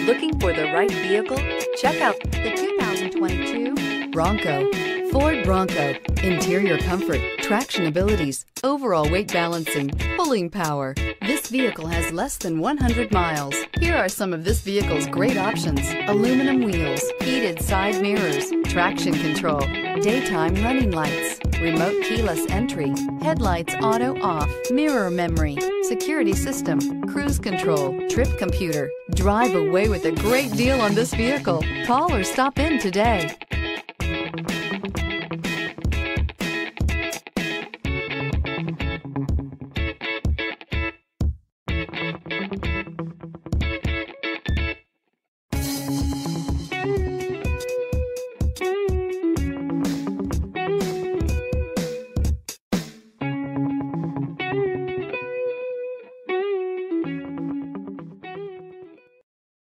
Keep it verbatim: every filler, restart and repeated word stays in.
Looking for the right vehicle? Check out the two thousand twenty-two Bronco. Ford Bronco. Interior comfort, traction abilities, overall weight balancing, pulling power. This vehicle has less than one hundred miles. Here are some of this vehicle's great options: aluminum wheels, heated side mirrors, traction control, daytime running lights, remote keyless entry, headlights auto off, mirror memory, security system, cruise control, trip computer. Drive away with a great deal on this vehicle. Call or stop in today.